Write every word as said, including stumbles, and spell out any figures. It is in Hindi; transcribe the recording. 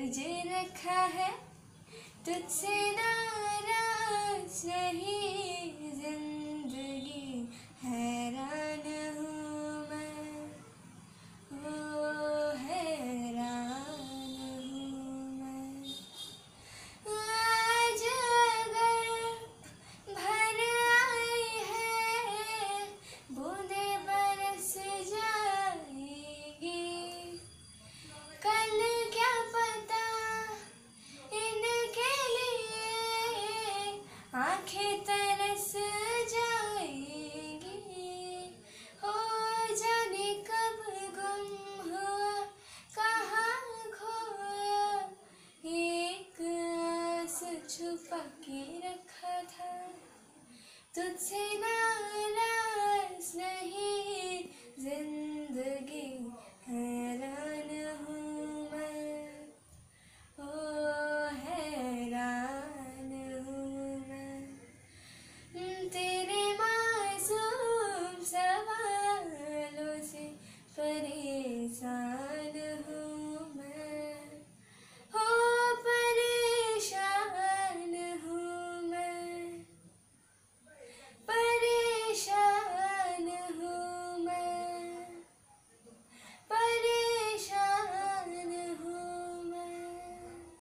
तुझे रखा है, तुझसे नाराज नहीं जिंदगी, हैरान हूँ मैं, ओ हैरान हूँ मैं। आज अगर भर आई है, बूंदे बरस जाएगी, कल क्या पता इनके लिए आंखें तरस जाएगी। हो जाने कब गुम हुआ, कहाँ खोया, एक आस छुपा के रखा था, तुझसे नाराज नहीं जिंदगी।